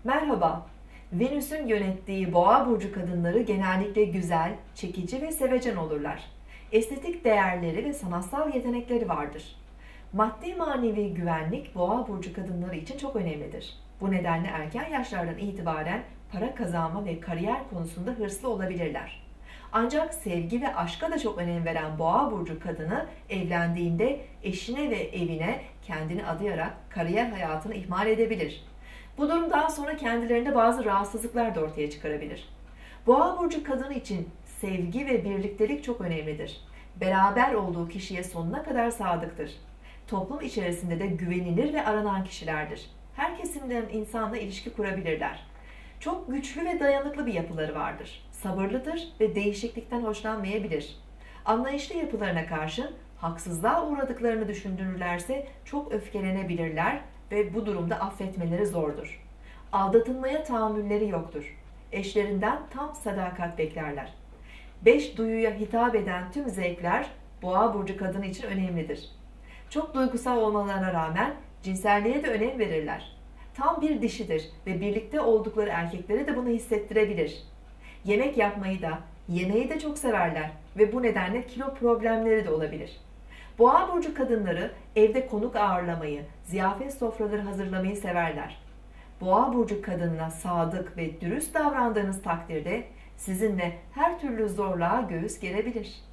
Merhaba. Venüs'ün yönettiği Boğa burcu kadınları genellikle güzel, çekici ve sevecen olurlar. Estetik değerleri ve sanatsal yetenekleri vardır. Maddi manevi güvenlik Boğa burcu kadınları için çok önemlidir. Bu nedenle erken yaşlardan itibaren para kazanma ve kariyer konusunda hırslı olabilirler. Ancak sevgi ve aşka da çok önem veren Boğa burcu kadını evlendiğinde eşine ve evine kendini adayarak kariyer hayatını ihmal edebilir. Bu durum daha sonra kendilerinde bazı rahatsızlıklar da ortaya çıkarabilir. Boğa burcu kadını için sevgi ve birliktelik çok önemlidir. Beraber olduğu kişiye sonuna kadar sadıktır. Toplum içerisinde de güvenilir ve aranan kişilerdir. Her kesimden insanla ilişki kurabilirler. Çok güçlü ve dayanıklı bir yapıları vardır. Sabırlıdır ve değişiklikten hoşlanmayabilir. Anlayışlı yapılarına karşın haksızlığa uğradıklarını düşündürürlerse çok öfkelenebilirler ve bu durumda affetmeleri zordur. Aldatılmaya tahammülleri yoktur. Eşlerinden tam sadakat beklerler. Beş duyuya hitap eden tüm zevkler Boğa burcu kadını için önemlidir. Çok duygusal olmalarına rağmen cinselliğe de önem verirler. Tam bir dişidir ve birlikte oldukları erkeklere de bunu hissettirebilir. Yemek yapmayı da, yemeği de çok severler ve bu nedenle kilo problemleri de olabilir. Boğa burcu kadınları evde konuk ağırlamayı, ziyafet sofraları hazırlamayı severler. Boğa burcu kadınına sadık ve dürüst davrandığınız takdirde sizinle her türlü zorluğa göğüs gerebilir.